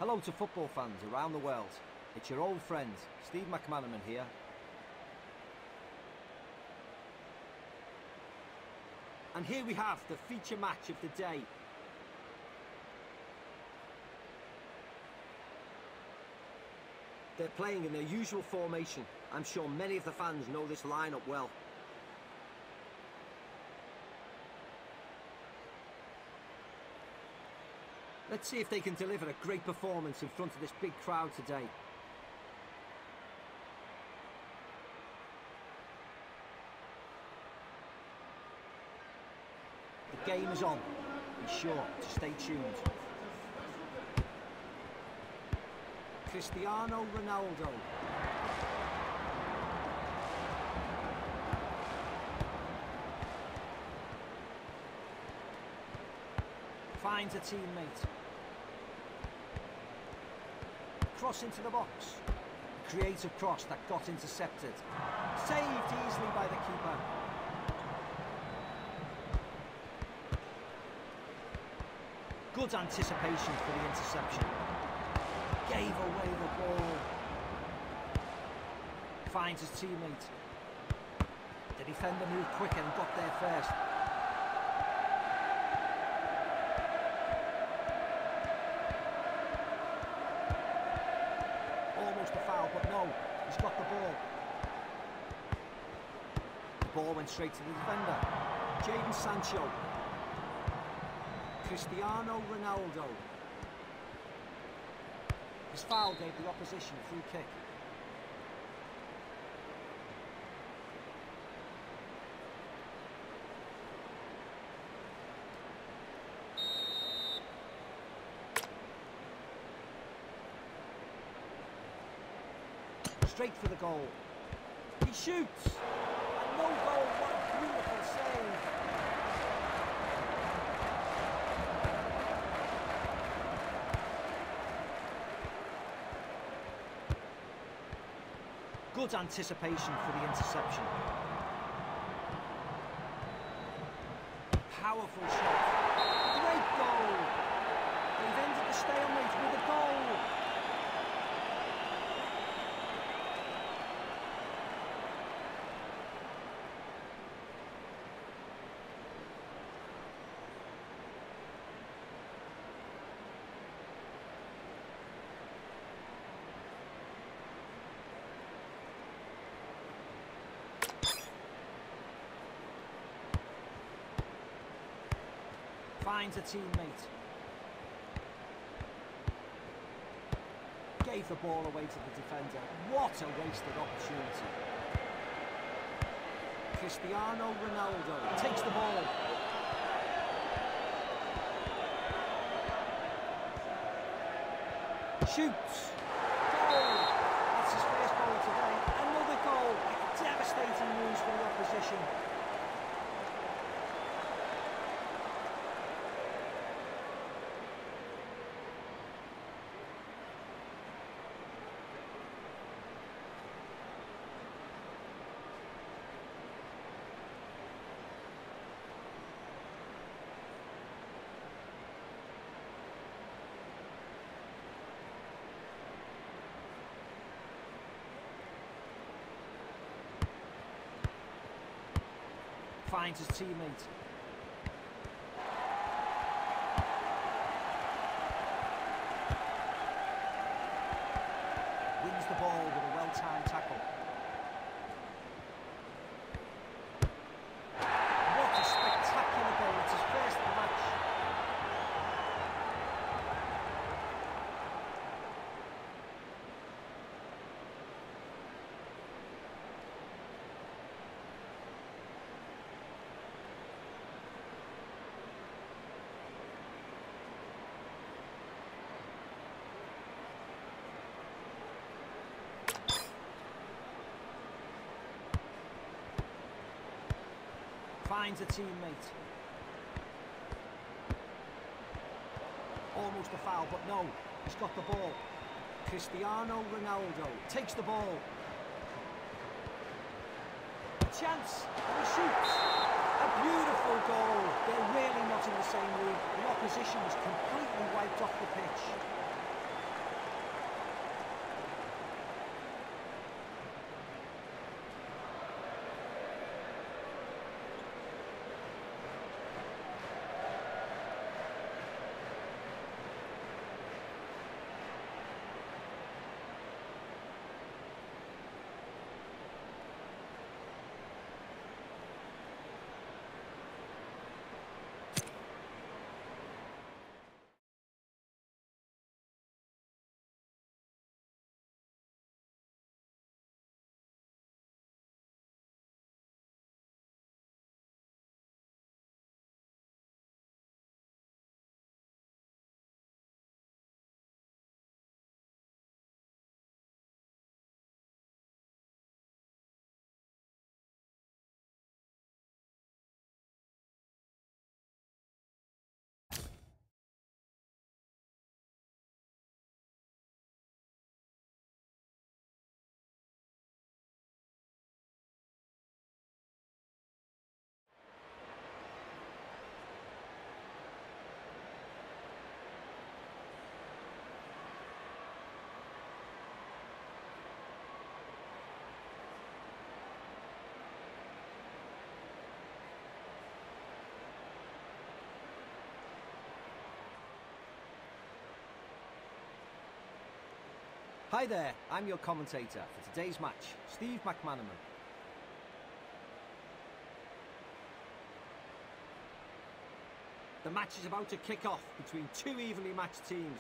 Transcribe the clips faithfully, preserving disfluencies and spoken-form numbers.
Hello to football fans around the world. It's your old friend, Steve McManaman here. And here we have the feature match of the day. They're playing in their usual formation. I'm sure many of the fans know this lineup well. Let's see if they can deliver a great performance in front of this big crowd today. The game is on. Be sure to stay tuned. Cristiano Ronaldo. Finds a teammate. Cross into the box. Creative cross that got intercepted. Saved easily by the keeper. Good anticipation for the interception. Gave away the ball. Finds his teammate. The defender moved quicker and got there first. Almost a foul, but no, he's got the ball. The ball went straight to the defender. Jadon Sancho. Cristiano Ronaldo. His foul gave the opposition a free kick. Straight for the goal. He shoots! And no goal, what a beautiful save! Good anticipation for the interception. Powerful shot. Great goal! They've ended the stalemate with a goal! Finds a teammate. Gave the ball away to the defender. What a wasted opportunity. Cristiano Ronaldo takes the ball. Shoots. Goal. That's his first goal today. Another goal. Devastating news for the opposition. Finds his teammate. Wins the ball with a well-timed tackle. What a spectacular goal. It's his first of the match. Finds a teammate. Almost a foul, but no, he's got the ball. Cristiano Ronaldo takes the ball. A chance, and he shoots. A beautiful goal. They're really not in the same league. The opposition was completely wiped off the pitch. Hi there, I'm your commentator for today's match, Steve McManaman. The match is about to kick off between two evenly matched teams.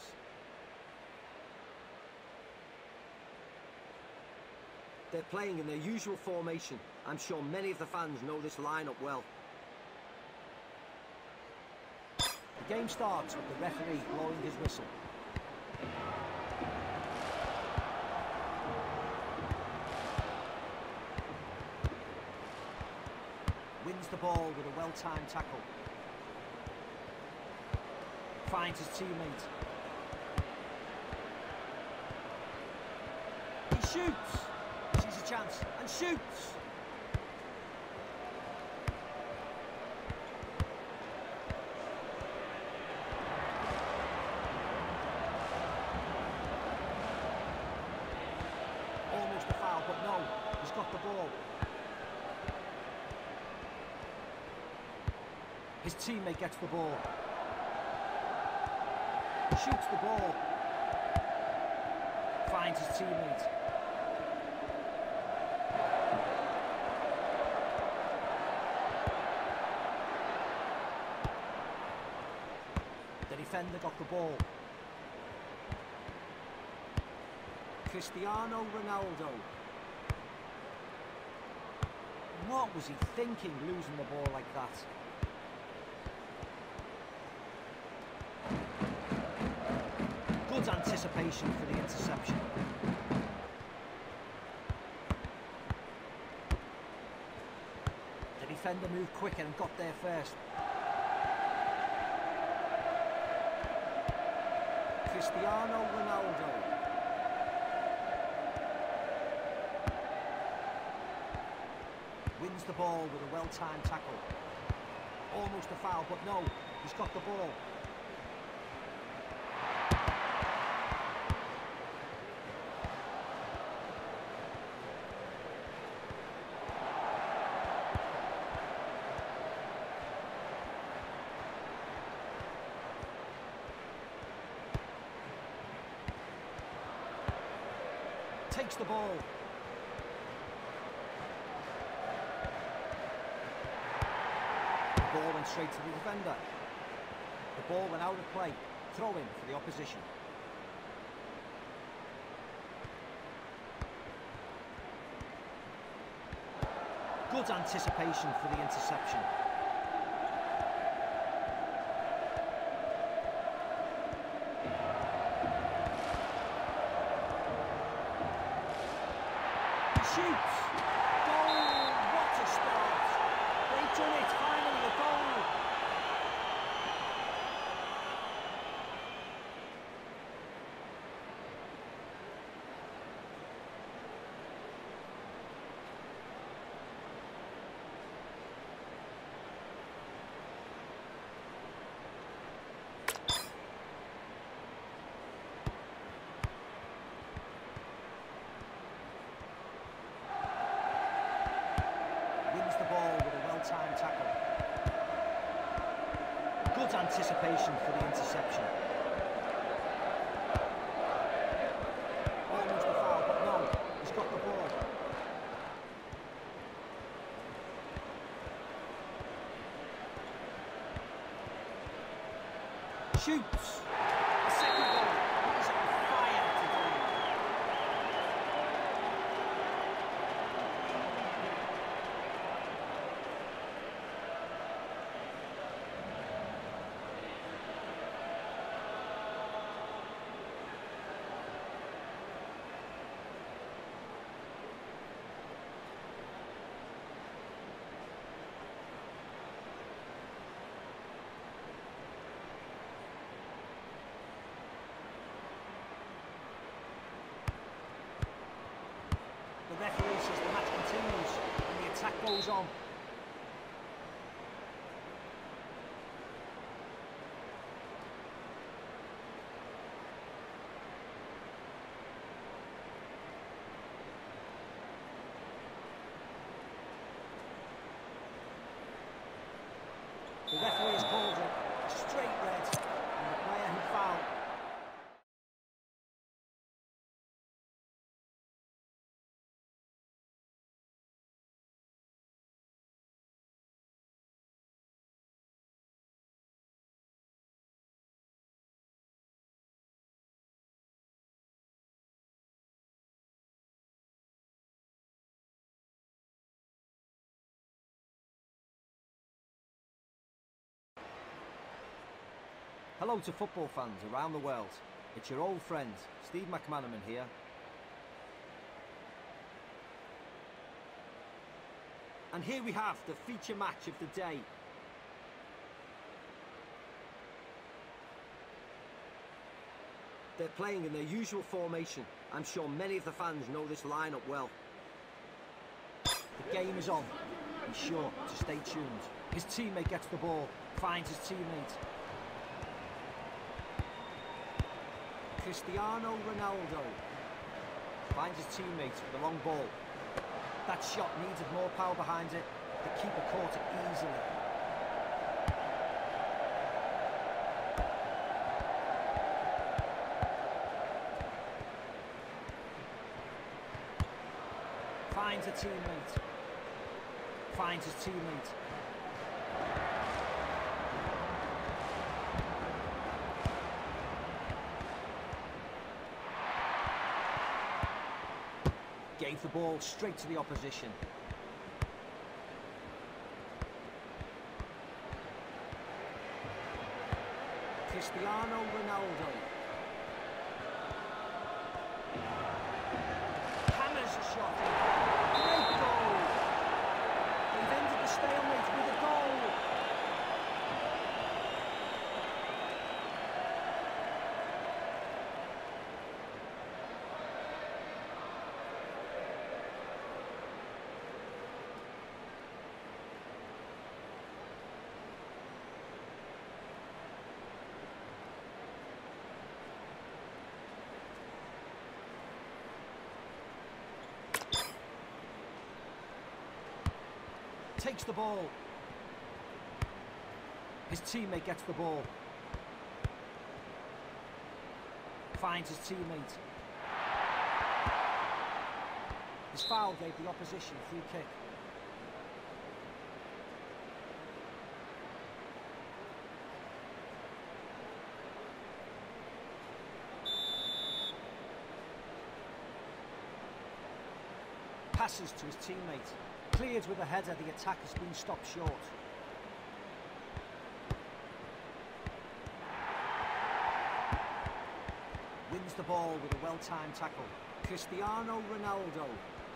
They're playing in their usual formation. I'm sure many of the fans know this lineup well. The game starts with the referee blowing his whistle. Wins the ball with a well-timed tackle. Finds his teammate. He shoots! Sees a chance and shoots! Almost a foul, but no, he's got the ball. His teammate gets the ball. Shoots the ball. Finds his teammate. The defender got the ball. Cristiano Ronaldo. What was he thinking, losing the ball like that? Good anticipation for the interception. The defender moved quicker and got there first. Cristiano Ronaldo. Wins the ball with a well-timed tackle. Almost a foul, but no, he's got the ball. Takes the ball. The ball went straight to the defender. The ball went out of play. Throw in for the opposition. Good anticipation for the interception. Shoots! Goal! What a start! They've done it! Finally, a goal! Time tackle. Good anticipation for the interception. Almost a foul, but no, he's got the ball. Shoots. The second goal. He's on fire today. The referee says the match continues and the attack goes on. The referee has called a straight red. Hello to football fans around the world. It's your old friend, Steve McManaman here. And here we have the feature match of the day. They're playing in their usual formation. I'm sure many of the fans know this lineup well. The game is on. Be sure to stay tuned. His teammate gets the ball, finds his teammate. Cristiano Ronaldo finds his teammate with the long ball. That shot needed more power behind it. The keeper caught it easily. Finds a teammate. Finds his teammate. Gave the ball straight to the opposition. Cristiano Ronaldo. Hammers a shot. Great goal. They've ended the stalemate with a goal. Takes the ball. His teammate gets the ball. Finds his teammate. His foul gave the opposition a free kick. Passes to his teammate. Cleared with a header, the attack has been stopped short. Wins the ball with a well-timed tackle. Cristiano Ronaldo.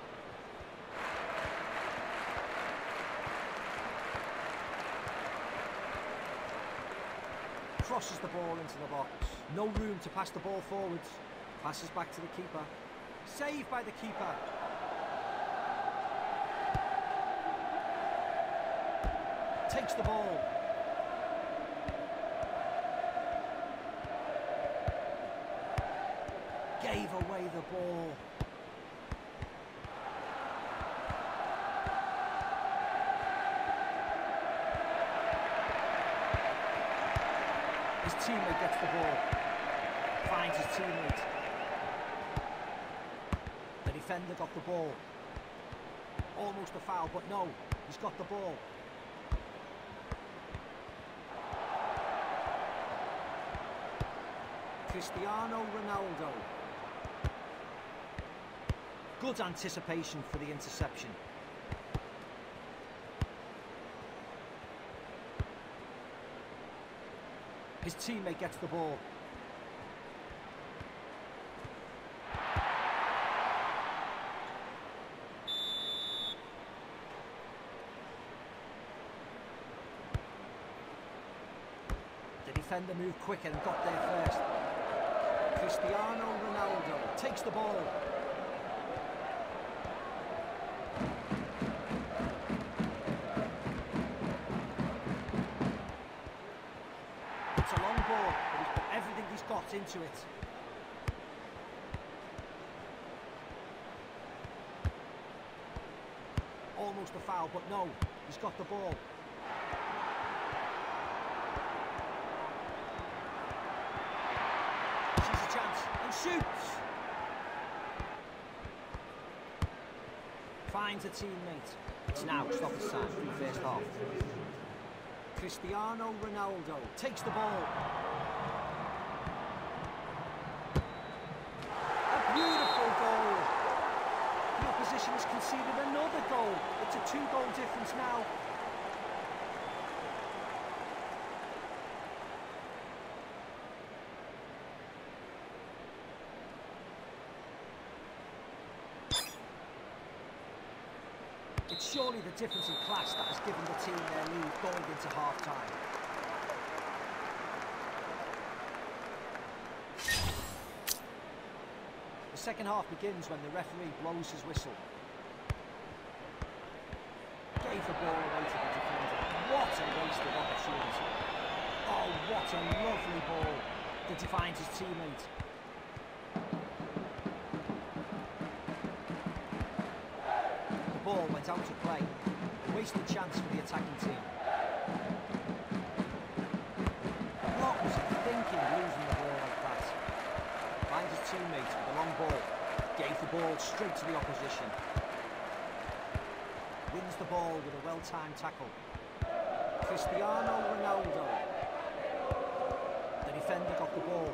Crosses the ball into the box. No room to pass the ball forwards. Passes back to the keeper. Saved by the keeper. Takes the ball. Gave away the ball. His teammate gets the ball. Finds his teammate. The defender got the ball. Almost a foul, but no, he's got the ball. Cristiano Ronaldo. Good anticipation for the interception. His teammate gets the ball. The defender moved quicker and got there first. Cristiano Ronaldo takes the ball. It's a long ball, but he's put everything he's got into it. Almost a foul, but no, he's got the ball. And shoots. Finds a teammate. It's now stoppage time for the first half. Cristiano Ronaldo takes the ball. A beautiful goal. The opposition has conceded another goal. It's a two-goal difference now. It's surely the difference in class that has given the team their lead going into half-time. The second half begins when the referee blows his whistle. Gave the ball away to the defender. What a wasted opportunity. Oh, what a lovely ball. Did he find his teammate? The ball went out of play. A wasted chance for the attacking team. What was he thinking losing the ball like that? Finds his teammate with a long ball. Gave the ball straight to the opposition. Wins the ball with a well-timed tackle. Cristiano Ronaldo. The defender got the ball.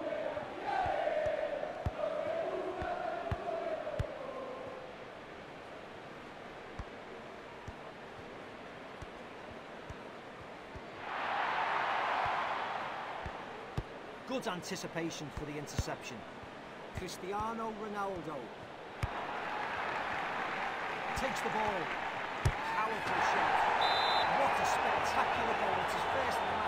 Good anticipation for the interception. Cristiano Ronaldo takes the ball. Powerful shot. What a spectacular goal. It's his first